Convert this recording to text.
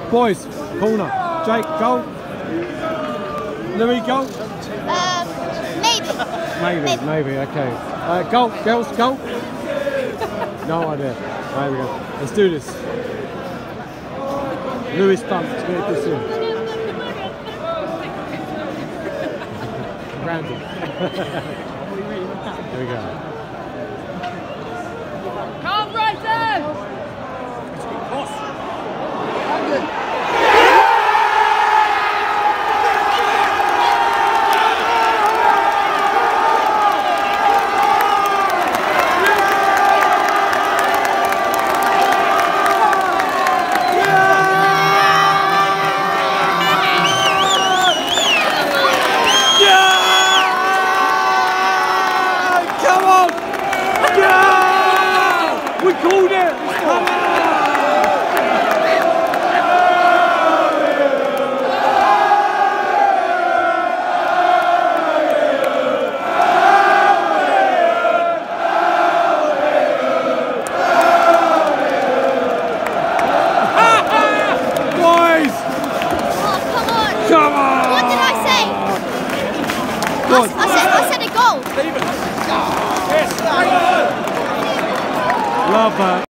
Boys, corner. Jake, goal. Louis, goal. Maybe. Okay. Goal, girls, goal. No idea. There we go. Let's do this. Louis Stunt. Let's get this in. Randy. Here we go. Come right there! We called it! Come on! Boys! Oh, Come on! what did I say? I said a goal. Love that.